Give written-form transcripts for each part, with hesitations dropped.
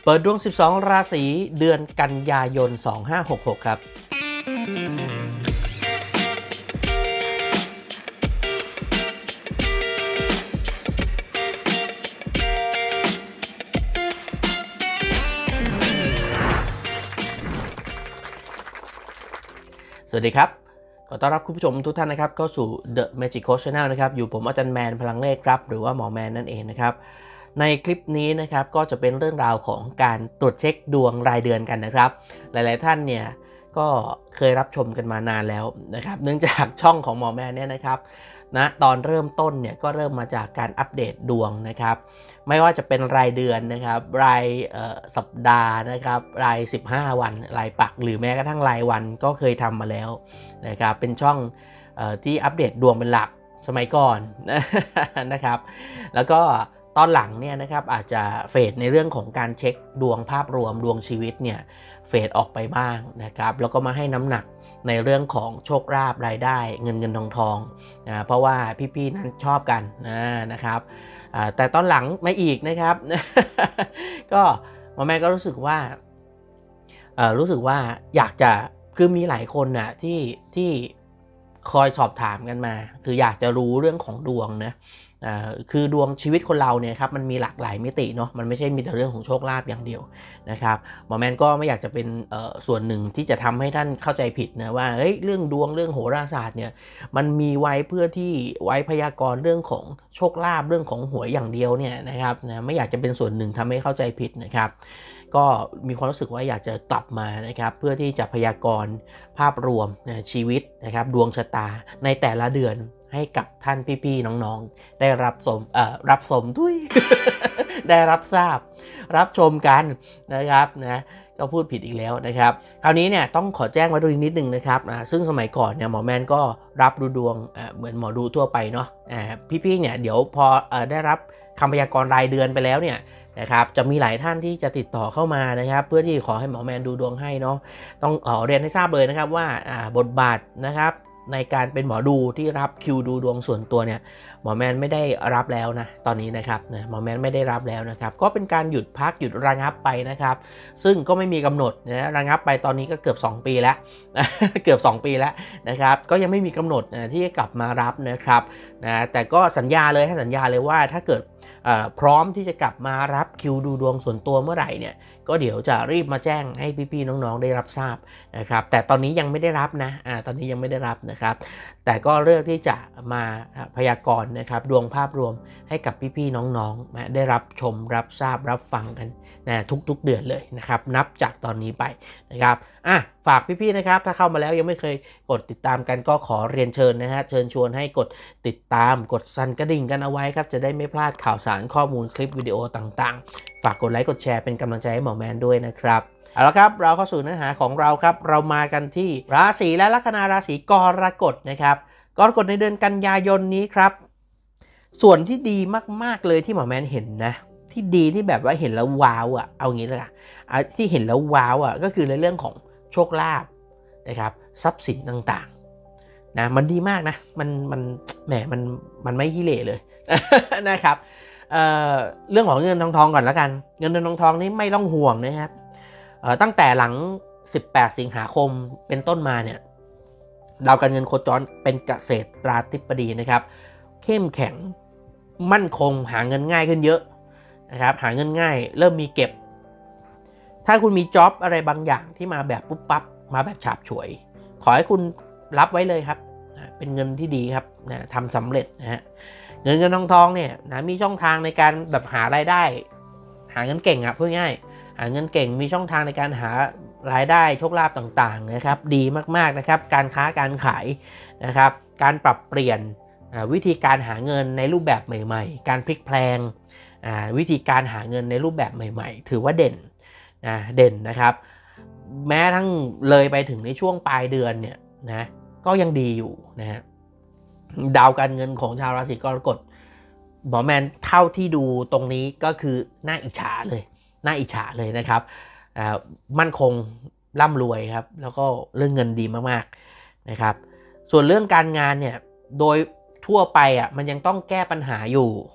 เปิดดวง 12 ราศีเดือนกันยายน 2566 ครับสวัสดีครับขอต้อนรับคุณผู้ชมทุกท่านนะครับเข้าสู่ The Magic Coach Channel นะครับอยู่ผมอาจารย์แมนพลังเลขครับหรือว่าหมอแมนนั่นเองนะครับในคลิปนี้นะครับก็จะเป็นเรื่องราวของการตรวจเช็คดวงรายเดือนกันนะครับหลายๆท่านเนี่ยก็เคยรับชมกันมานานแล้วนะครับเนื่องจากช่องของหมอแมนเนี่ยนะครับตอนเริ่มต้นเนี่ยก็เริ่มมาจากการอัปเดตดวงนะครับไม่ว่าจะเป็นรายเดือนนะครับรายสัปดาห์นะครับราย15 วันรายปักหรือแม้กระทั่งรายวันก็เคยทำมาแล้วนะครับเป็นช่องที่อัปเดตดวงเป็นหลักสมัยก่อนนะครับแล้วก็ตอนหลังเนี่ยนะครับอาจจะเฟดในเรื่องของการเช็คดวงภาพรวมดวงชีวิตเนี่ยเฟดออกไปบ้างนะครับแล้วก็มาให้น้ำหนักในเรื่องของโชคลาภรายได้เงินทองนะเพราะว่าพี่ๆนั้นชอบกันนะครับแต่ตอนหลังมาอีกนะครับ ก็หมอแม่ก็รู้สึกว่าอยากจะคือมีหลายคนน่ะที่คอยสอบถามกันมาคืออยากจะรู้เรื่องของดวงนะคือดวงชีวิตคนเราเนี่ยครับมันมีหลากหลายมิติเนาะมันไม่ใช่มีแต่เรื่องของโชคลาภอย่างเดียวนะครับหมอแมนก็ไม่อยากจะเป็นส่วนหนึ่งที่จะทำให้ท่านเข้าใจผิดนะว่าเฮ้ยเรื่องดวงเรื่องโหราศาสตร์เนี่ยมันมีไว้เพื่อที่ไว้พยากรณ์เรื่องของโชคลาภเรื่องของหวยอย่างเดียวเนี่ยนะครับนะไม่อยากจะเป็นส่วนหนึ่งทำให้เข้าใจผิดนะครับก็มีความรู้สึกว่าอยากจะกลับมานะครับเพื่อที่จะพยากรณ์ภาพรวมชีวิตนะครับดวงชะตาในแต่ละเดือนให้กับท่านพี่ๆน้องๆได้รับสมด้วย ได้รับทราบรับชมกันนะครับนะก็พูดผิดอีกแล้วนะครับคราวนี้เนี่ยต้องขอแจ้งไว้ด้วยนิดนึงนะครับซึ่งสมัยก่อนเนี่ยหมอแมนก็รับดูดวงเหมือนหมอดูทั่วไปเนาะพี่ๆเนี่ยเดี๋ยวพอได้รับคำพยากรณ์รายเดือนไปแล้วเนี่ยนะครับจะมีหลายท่านที่จะติดต่อเข้ามานะครับเพื่อที่ขอให้หมอแมนดูดวงให้เนาะต้องเรียนให้ทราบเลยนะครับว่าบทบาทนะครับในการเป็นหมอดูที่รับคิวดูดวงส่วนตัวเนี่ยหมอแมนไม่ได้รับแล้วนะตอนนี้นะครับหมอแมนไม่ได้รับแล้วนะครับก็เป็นการหยุดพักหยุดระงับไปนะครับซึ่งก็ไม่มีกำหนดนะระงับไปตอนนี้ก็เกือบ2 ปีแล้ว เกือบ2 ปีแล้วนะครับก็ยังไม่มีกำหนดที่จะกลับมารับนะครับแต่ก็สัญญาเลยว่าถ้าเกิดพร้อมที่จะกลับมารับคิวดูดวงส่วนตัวเมื่อไหร่เนี่ยก็เดี๋ยวจะรีบมาแจ้งให้พี่ๆน้องๆได้รับทราบนะครับแต่ตอนนี้ยังไม่ได้รับนะตอนนี้ยังไม่ได้รับนะครับแต่ก็เลือกที่จะมาพยากรณ์นะครับดวงภาพรวมให้กับพี่ๆน้องๆได้รับชมรับทราบรับฟังกันทุกๆเดือนเลยนะครับนับจากตอนนี้ไปนะครับฝากพี่ๆนะครับถ้าเข้ามาแล้วยังไม่เคยกดติดตามกันก็ขอเรียนเชิญนะฮะเชิญชวนให้กดติดตามกดสั่นกระดิ่งกันเอาไว้ครับจะได้ไม่พลาดข่าวสารข้อมูลคลิปวิดีโอต่างๆฝากกดไลค์กดแชร์เป็นกำลังใจให้หมอแมนด้วยนะครับเอาละครับเราเข้าสู่เนื้อหาของเราครับเรามากันที่ราศีและลัคนาราศีกรกฎนะครับกรกฎในเดือนกันยายนนี้ครับส่วนที่ดีมากๆเลยที่หมอแมนเห็นนะที่ดีที่แบบว่าเห็นแล้วว้าวเอางี้เลยที่เห็นแล้วว้าวก็คือในเรื่องของโชคลาภนะครับทรัพย์สินต่างๆนะมันดีมากนะมันแหมมันไม่ขี้เหร่เลย นะครับเรื่องของเงินทองก่อนแล้วกันเงินทองนี่ไม่ต้องห่วงนะครับตั้งแต่หลัง18 สิงหาคมเป็นต้นมาเนี่ยดาวการเงินโคจรเป็นเกษตราธิบดีนะครับเข้มแข็งมั่นคงหาเงินง่ายขึ้นเยอะนะครับหาเงินง่ายเริ่มมีเก็บถ้าคุณมีจ็อบอะไรบางอย่างที่มาแบบปุ๊บปั๊บมาแบบฉาบฉวยขอให้คุณรับไว้เลยครับเป็นเงินที่ดีครับทำสำเร็จนะฮะเงินทองเนี่ยมีช่องทางในการแบบหารายได้หาเงินเก่งพูดง่ายหาเงินเก่งมีช่องทางในการหารายได้โชคลาภต่างๆนะครับดีมากๆนะครับการค้าการขายนะครับการปรับเปลี่ยนวิธีการหาเงินในรูปแบบใหม่ๆการพลิกแพลงวิธีการหาเงินในรูปแบบใหม่ๆถือว่าเด่นนะครับแม้ทั้งเลยไปถึงในช่วงปลายเดือนเนี่ยนะก็ยังดีอยู่นะฮะดาวการเงินของชาวราศีกรกฎหมอแมนเท่าที่ดูตรงนี้ก็คือน่าอิจฉาเลยนะครับมั่นคงร่ำรวยครับแล้วก็เรื่องเงินดีมากๆนะครับส่วนเรื่องการงานเนี่ยโดยทั่วไปมันยังต้องแก้ปัญหาอยู่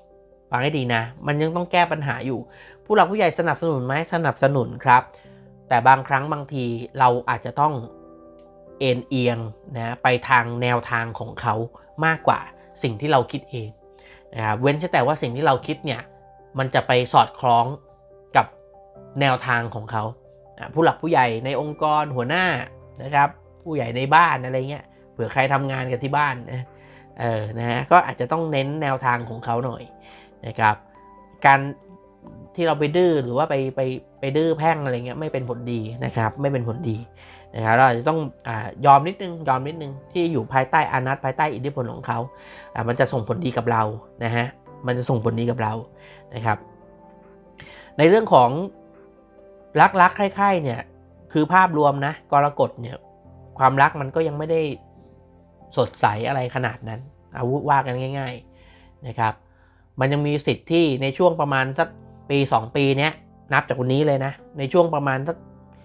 ฟังให้ดีนะมันยังต้องแก้ปัญหาอยู่ผู้หลักผู้ใหญ่สนับสนุนไหมสนับสนุนครับแต่บางครั้งบางทีเราอาจจะต้องเอ็นเอียงนะไปทางแนวทางของเขามากกว่าสิ่งที่เราคิดเองนะครับเว้นแต่ว่าสิ่งที่เราคิดเนี่ยมันจะไปสอดคล้องกับแนวทางของเขาผู้หลักผู้ใหญ่ในองค์กรหัวหน้านะครับผู้ใหญ่ในบ้านอะไรเงี้ยเผื่อใครทำงานกันที่บ้านนะฮะก็อาจจะต้องเน้นแนวทางของเขาหน่อยนะครับการที่เราไปดื้อหรือว่าไปดื้อแพ่งอะไรเงี้ยไม่เป็นผลดีนะครับไม่เป็นผลดีนะครับเราจะต้องยอมนิดนึงที่อยู่ภายใต้อานัตภายใต้อิทธิพลของเขามันจะส่งผลดีกับเรานะฮะมันจะส่งผลดีกับเรานะครับในเรื่องของรักใคร่ๆเนี่ยคือภาพรวมนะกรกฎเนี่ยความรักมันก็ยังไม่ได้สดใสอะไรขนาดนั้นว่ากันง่ายๆนะครับมันยังมีสิทธิ์ที่ในช่วงประมาณสักปี2 ปีเนี้ยนับจากวันนี้เลยนะในช่วงประมาณสัก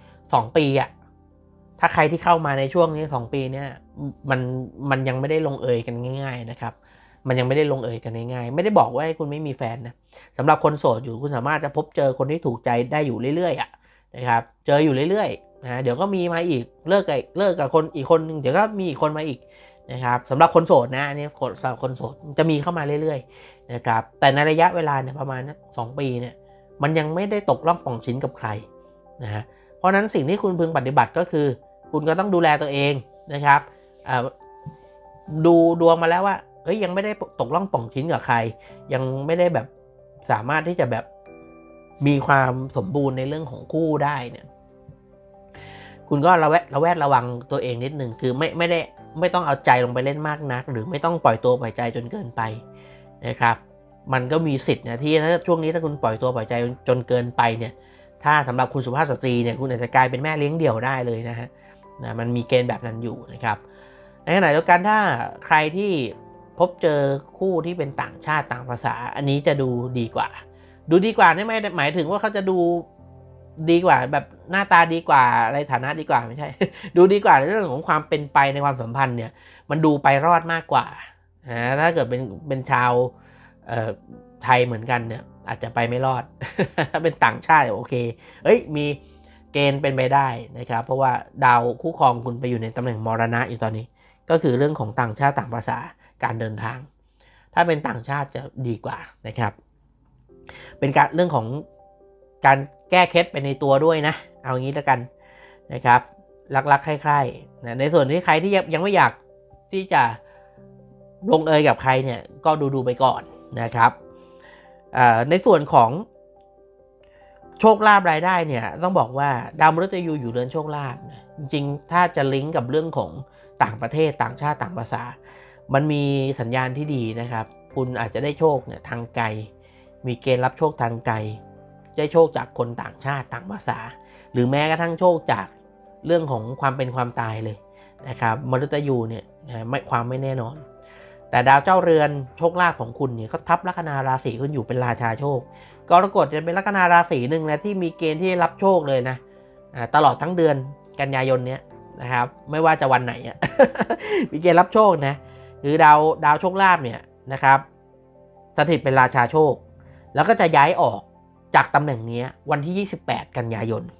2 ปีอะถ้าใครที่เข้ามาในช่วงนี้2 ปีเนี้ยมันยังไม่ได้ลงเอยกันง่ายๆนะครับมันยังไม่ได้ลงเอยกันง่ายๆไม่ได้บอกว่าให้คุณไม่มีแฟนนะสำหรับคนโสดอยู่คุณสามารถจะพบเจอคนที่ถูกใจได้อยู่เรื่อยๆนะครับเจออยู่เรื่อยๆนะเดี๋ยวก็มีมาอีกเลิกกับคนอีกคนนึงเดี๋ยวก็มีอีกคนมาอีกนะครับสำหรับคนโสดนะนี่สำหรับคนโสดจะมีเข้ามาเรื่อยๆนะครับแต่ในระยะเวลาเนี่ยประมาณ2 ปีเนี่ยมันยังไม่ได้ตกล่องป่องชิ้นกับใครนะฮะเพราะนั้นสิ่งที่คุณพึงปฏิบัติก็คือคุณก็ต้องดูแลตัวเองนะครับดูดวงมาแล้วว่ายังไม่ได้ตกล่องป่องชิ้นกับใครยังไม่ได้แบบสามารถที่จะแบบมีความสมบูรณ์ในเรื่องของคู่ได้เนี่ยคุณก็ระแวดระวังตัวเองนิดนึงคือไม่ต้องเอาใจลงไปเล่นมากนักหรือไม่ต้องปล่อยตัวปล่อยใจจนเกินไปนะครับมันก็มีสิทธิ์นะที่ถ้าช่วงนี้ถ้าคุณปล่อยตัวปล่อยใจจนเกินไปเนี่ยถ้าสำหรับคุณสุภาพสตรีเนี่ยคุณอาจจะกลายเป็นแม่เลี้ยงเดี่ยวได้เลยนะฮะมันมีเกณฑ์แบบนั้นอยู่นะครับในขณะเดียวกันถ้าใครที่พบเจอคู่ที่เป็นต่างชาติต่างภาษาอันนี้จะดูดีกว่านี่ไม่หมายถึงว่าเขาจะดูดีกว่าแบบหน้าตาดีกว่าอะไรฐานะดีกว่าไม่ใช่ ดูดีกว่าในเรื่องของความเป็นไปในความสัมพันธ์เนี่ยมันดูไปรอดมากกว่าถ้าเกิดเป็นชาวไทยเหมือนกันเนี่ยอาจจะไปไม่รอด ถ้าเป็นต่างชาติโอเคมีเกณฑ์เป็นไปได้นะครับเพราะว่าดาวคู่ครองคุณไปอยู่ในตำแหน่งมรณะอยู่ตอนนี้ก็คือเรื่องของต่างชาติต่างภาษาการเดินทางถ้าเป็นต่างชาติจะดีกว่านะครับเป็นการเรื่องของการแก้เคล็ดไปในตัวด้วยนะเอางี้แล้วกันนะครับรักๆใคร่ๆนะในส่วนที่ใครที่ยังไม่อยากที่จะลงเอยกับใครเนี่ยก็ดูไปก่อนนะครับในส่วนของโชคลาภรายได้เนี่ยต้องบอกว่าดาวมฤตยูอยู่เรือนโชคลาภจริงๆถ้าจะลิงก์กับเรื่องของต่างประเทศต่างชาติต่างภาษามันมีสัญญาณที่ดีนะครับคุณอาจจะได้โชคเนี่ยทางไกลมีเกณฑ์รับโชคทางไกลได้โชคจากคนต่างชาติต่างภาษาหรือแม้กระทั่งโชคจากเรื่องของความเป็นความตายเลยนะครับมฤตยูเนี่ยความไม่แน่นอนแต่ดาวเจ้าเรือนโชคลาภของคุณเนี่ยก็ทับลัคนาราศีคุณอยู่เป็นราชาโชคกรกฎจะเป็นลัคนาราศีหนึ่งนะที่มีเกณฑ์ที่รับโชคเลยนะตลอดทั้งเดือนกันยายนเนี้ยนะครับไม่ว่าจะวันไหน มีเกณฑ์รับโชคนะหรือดาวโชคลาภเนี่ยนะครับสถิตเป็นราชาโชคแล้วก็จะย้ายออกจากตำแหน่งนี้วันที่28กันยายน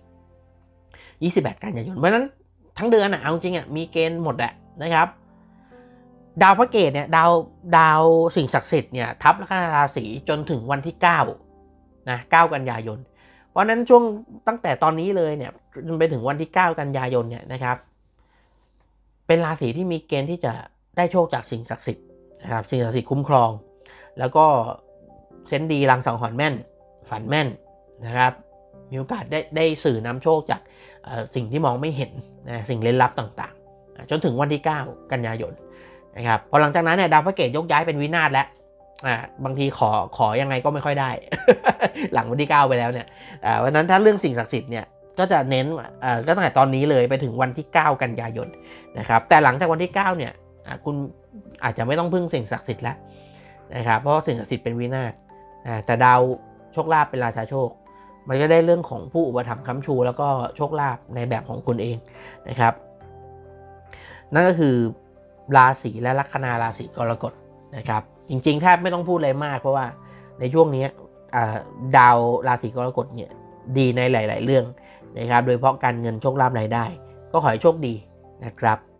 เพราะฉะนั้นทั้งเดือนเอาจริงมีเกณฑ์หมดแหละนะครับดาวพระเกตเนี่ยดาวสิ่งศักดิ์สิทธิ์เนี่ยทับลัคนาราศีจนถึงวันที่9นะ9กันยายนเพราะนั้นช่วงตั้งแต่ตอนนี้เลยเนี่ยจนไปถึงวันที่9กันยายนเนี่ยนะครับเป็นราศีที่มีเกณฑ์ที่จะได้โชคจากสิ่งศักดิ์สิทธิ์นะครับสิ่งศักดิ์สิทธิ์คุ้มครองแล้วก็เซนส์ดีรังสังหรณ์แม่นฝันแม่นนะครับมีโอกาสได้สื่อนำโชคจากสิ่งที่มองไม่เห็นนะสิ่งเร้นลับต่างๆจนถึงวันที่9กันยายนนะครับพอหลังจากนั้นเนี่ยดาวพระเกตยกย้ายเป็นวินาศแล้วบางทีขอยังไงก็ไม่ค่อยได้ หลังวันที่9ไปแล้วเนี่ยวันนั้นถ้าเรื่องสิ่งศักดิ์สิทธิ์เนี่ยก็จะเน้นก็ตั้งแต่ตอนนี้เลยไปถึงวันที่9กันยายนนะครับแต่หลังจากวันที่9เนี่ยคุณอาจจะไม่ต้องพึ่งสิ่งศักดิ์สิทธิ์แล้วนะครับเพราะสิ่งศักดิ์สิทธิ์เป็นวินาศแต่ดาวโชคลาภเป็นราชาโชคมันก็ได้เรื่องของผู้อุปถัมภ์ค้ำชูแล้วก็โชคลาภในแบบของคุณเองนะครับนั่นก็คือราศีและลัคนาราศีกรกฎนะครับจริงๆแทบไม่ต้องพูดอะไรมากเพราะว่าในช่วงนี้ดาวราศีกรกฎเนี่ยดีในหลายๆเรื่องนะครับโดยเฉพาะการเงินโชคลาภรายได้ก็ขอให้โชคดีนะครับ